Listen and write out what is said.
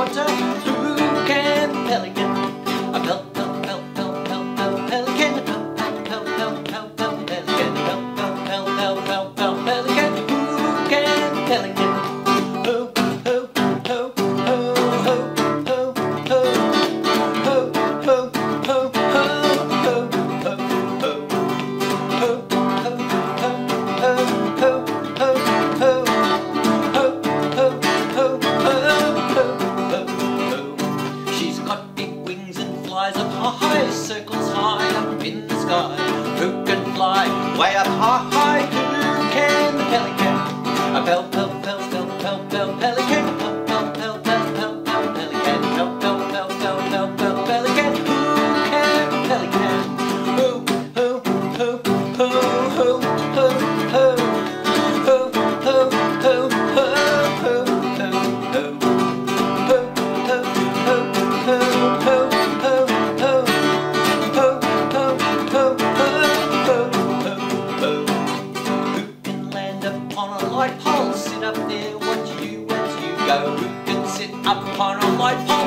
water. Who can pelican? A pelican. She's got big wings and flies up high, circles high up in the sky. Who can fly way up high? Who can the pelican? A pelican. Light pole, sit up there, watch you as you go. Who can sit up on a light pole?